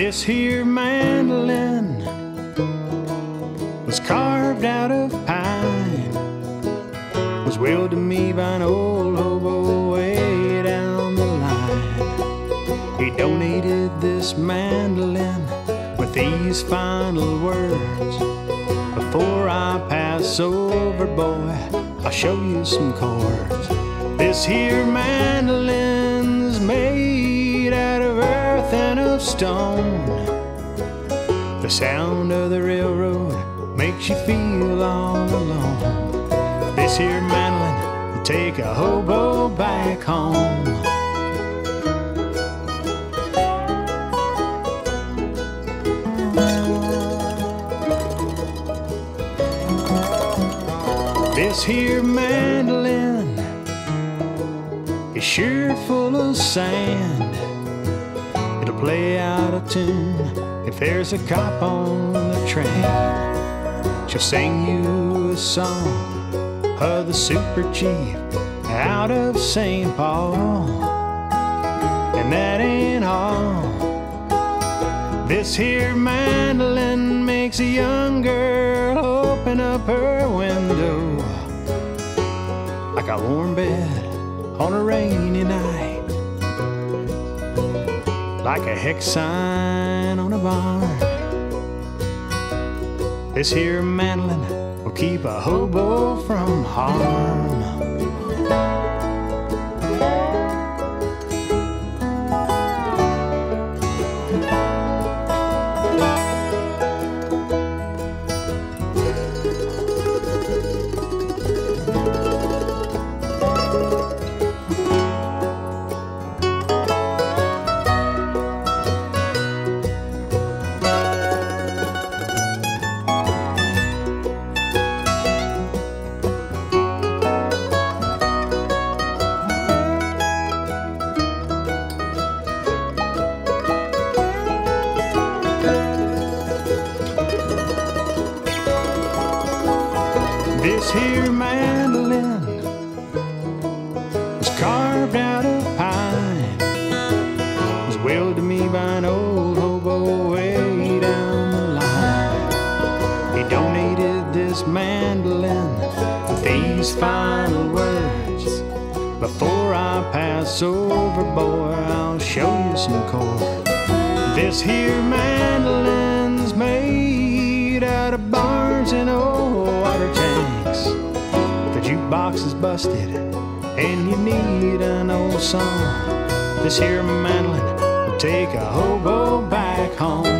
This here mandolin was carved out of pine, was willed to me by an old hobo way down the line. He donated this mandolin with these final words: before I pass over, boy, I'll show you some chords. This here mandolin's made out of earth and of stone. The sound of the railroad makes you feel all alone. This here mandolin will take a hobo back home. This here mandolin is sure full of sand. It'll play out of tune if there's a cop on the train. She'll sing you a song of the super chief out of St. Paul. And that ain't all. This here mandolin makes a young girl open up her window like a warm bed on a rainy night, like a hex sign on a barn. This here mandolin will keep a hobo from harm. This here mandolin was carved out of pine, was willed to me by an old hobo way down the line. He donated this mandolin with these final words: before I pass over, boy, I'll show you some chords. This here mandolin's made out of barns and old water tanks. The jukebox is busted and you need an old song. This here mandolin will take a hobo back home.